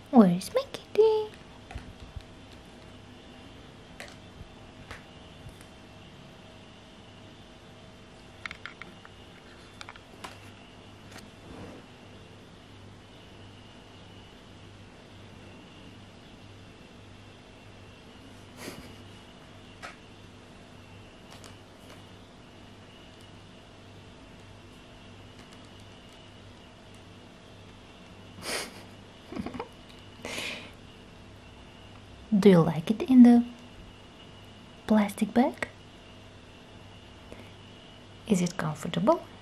Where is my kitty? Do you like it in the plastic bag? Is it comfortable?